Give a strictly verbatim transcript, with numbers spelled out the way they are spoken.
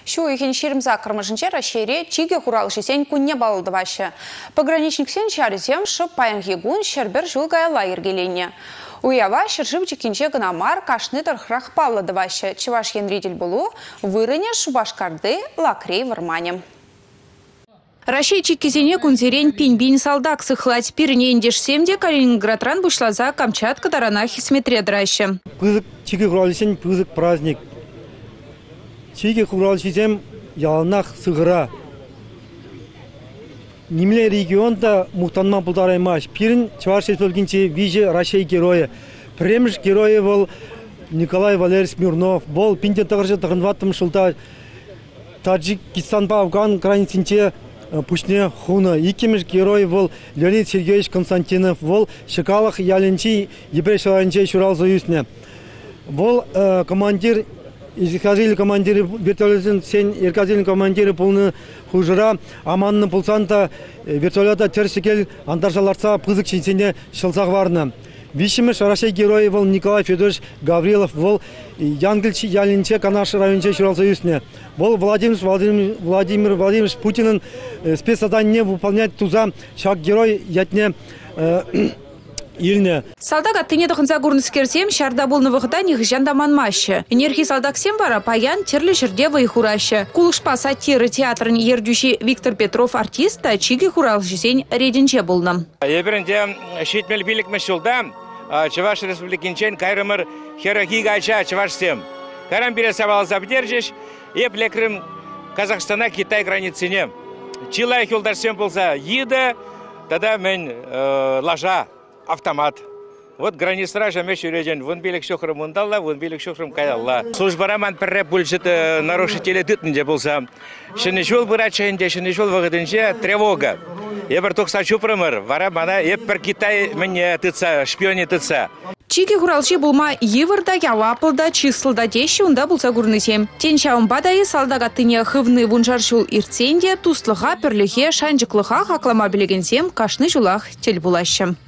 Шу ихин шерімза кырмышынче Рашере чиге хуралшисен күнне балылды башы. Пограничник сен чарызем шып паянхигун шербер жыл гайла ергелене. Уява шыржып жекенче гынамар кашны тырхрах паллады башы. Чываш енритель булу вырыне Шубашкарды лакрей варманем. Рашей кезене күнзерен пинбин салдак сыхлать пирне индешсемде Калининградран бушлаза Камчатка дарана хисметре драща. Пызык чиги хуралшисен пызык праздник. Чиги хуралшисем ялнах сыгыра. Немле регионда мухтанман пултараймаш. Пирин Чуваш республикинче виже Рашей героя. Премж героя был Николай Валерьевич Смирнов. Был пинте тагыржы тагынваттым шылта Таджикистан па Афган границинче пушне хуна. Икимеш герой был Леонид Сергеевич Константинов. Был Шикалах Ялинчи Ебрешаланче Шурал Союзне. Был э, командир изхожили командиры вертолетен сен ирказили командиры полны хужира аманны пулсанта вертолета терсикел антаржаларца пызык чинсене шылсақ варны. Вишимеш Рашей герой был Николай Федорович Гаврилов, был Янгельчи Ялинче Канаши районче Шурал Союзне. Был Владимир Владимир Владимир Владимирович Путинин спецзадание выполнять туза шаг герой ятне Илне. Салдак аттыне дохынса гурныскерсем шарда болны вғыданих жандаманмашы. Энергии салдаксем бара паян терлі жерде вайхурашы. Кулышпа сатиры театрын ердюші Виктор Петров артиста чиги хуралшысен реденче болны. Ебірінде шетмел билікмеш жылда Чуваш республикинчен кайрымыр херахи гайча Чувашсем. Карам бире савал забдержеш, еп лекрім Казахстана Китай границыне. Чилай хилдарсем болса еді, тада мен лажа. Автомат. Вот границара жамеш юрежен, вон билек шохрым ундалла, вон билек шохрым каялла. Службара ман перре бульшит нарушители дытнде болса. Шыны жол бырачайынде, шыны жол вағыдынже тревога. Ебір тоқса чупрымыр, вара мана еппір Китай мне тыца, шпионе тыца. Чиги хуралши булма евырда ялапылда числда деші унда булса гурнысем. Тенчаун бадайы салдагаттыне хывны вунжаршул ирценде, туслыға, пірліге, шанжықлыға хақлама білегенсем кашны жулақ тел булащым.